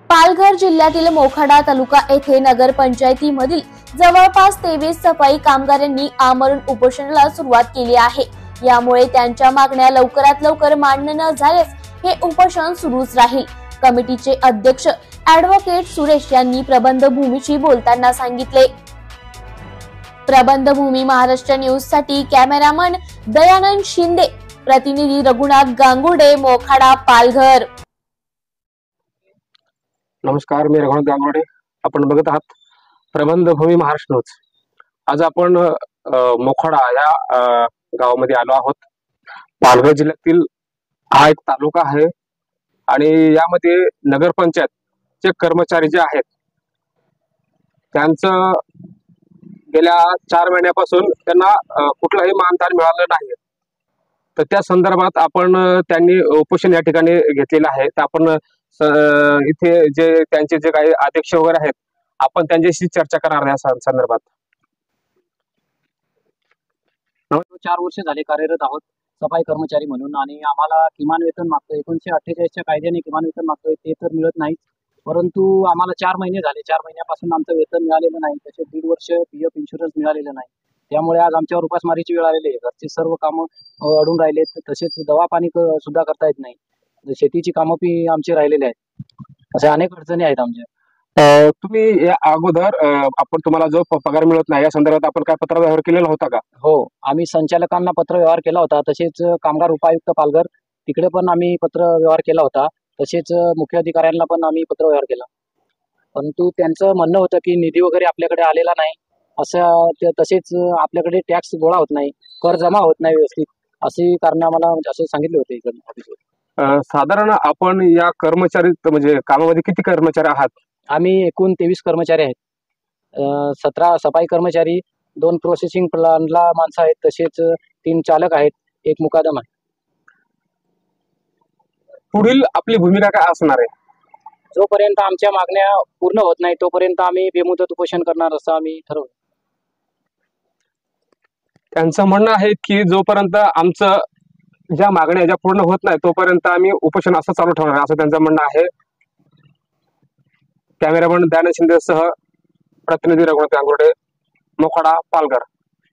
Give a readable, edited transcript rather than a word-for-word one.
पालघर जिल्ह्यातील मोखाडा तालुका येथे नगरपंचायतीमधील जवळपास 23 सफाई कामगारांनी आमरण उपोषणाला सुरुवात केली आहे। यामुळे त्यांच्या मागण्या लवकरात लवकर मान्य न झाल्यास हे उपोषण सुरूच राहील। कमिटीचे अध्यक्ष ॲडव्होकेट सुरेश यांनी प्रबंधभूमीशी बोलताना सांगितले। प्रबंधभूमी महाराष्ट्र न्यूज साठी कॅमेरामन दयानंद शिंदे, प्रतिनिधी रघुनाथ गांगुर्डे, मोखाडा, पालघर। नमस्कार, मी रघुनाथ गांगुर्डे। आपण बघत आहात प्रबंधभूमी महाराष्ट्र न्यूज। आज आपण मोखाडा या गावामध्ये आलो आहोत। पालघर जिल्ह्यातील हा एक तालुका आहे आणि यामध्ये नगरपंचायतचे कर्मचारी जे आहेत त्यांचं गेल्या 4 महिन्यापासून त्यांना कुठलाही मानधन मिळालं नाही। तर त्या संदर्भात आपण त्यांनी उपोषण या ठिकाणी घेतलेलं आहे। तर आपण इथे जे त्यांचे जे काही अध्यक्ष वगैरे आहेत आपण त्यांच्याशी चर्चा करणार या संदर्भात। 4 वर्ष झाले कार्यरत आहोत सफाई कर्मचारी म्हणून आणि आम्हाला किमान वेतन मागतोय। 1948च्या कायद्याने किमान वेतन मागतोय, ते तर मिळत नाही। परंतु आम्हाला 4 महिने झाले, 4 महिन्यापासून आमचं वेतन मिळालेलं नाही। तसे 1.5 वर्ष पीएफ इन्शुरन्स मिळालेलं नाही। त्यामुळे आज आमच्यावर उपासमारीची वेळ आलेली आहे। घरचे सर्व कामं अडून राहिलेत, तसेच दवा पाणी सुद्धा करता येत नाही। शेतीची कामं पी आमची राहिलेली आहेत। अशा अनेक अडचणी आहेत आमच्या। तुम्ही या अगोदर तुम्हाला जो पगार मिळत नाही या संदर्भात आपण काय पत्र व्यवहार केलेला होता का? हो, आम्ही संचालकांना पत्र व्यवहार केला होता। तसेच कामगार उपायुक्त पालघर तिकडे पण आम्ही पत्र व्यवहार केला होता। तसेच मुख्य अधिकाऱ्यांना पण आम्ही पत्र व्यवहार केला। परंतु त्यांचं म्हणणं होतं की निधी वगैरे आपल्याकडे आलेला नाही असं, तसेच आपल्याकडे टॅक्स गोळा होत नाही, कर जमा होत नाही व्यवस्थित, अशी कारण आम्हाला असं सांगितले होते इकडे ऑफिसवर। साधारण आपण या कर्मचारी म्हणजे कामामध्ये किती कर्मचारी आहात? आम्ही एकूण 23 कर्मचारी आहेत। 17 सफाई कर्मचारी, 2 प्रोसेसिंग प्लांटला माणसं आहेत, तसेच 3 चालक आहेत, 1 मुकादम आहे। पुढील आपली भूमिका काय असणार आहे? जोपर्यंत आमच्या मागण्या पूर्ण होत नाही तोपर्यंत आम्ही बेमुदत उपोषण करणार असं आम्ही ठरवलं। त्यांचं म्हणणं आहे की जोपर्यंत आमचं ज्या मागण्या ज्या पूर्ण होत नाही तोपर्यंत आम्ही उपोषण असं चालू ठेवणार असं त्यांचं म्हणणं आहे। कॅमेरामन दयानंद शिंदे सह प्रतिनिधी रघुनाथ गांगुर्डे, मोखाडा, पालघर।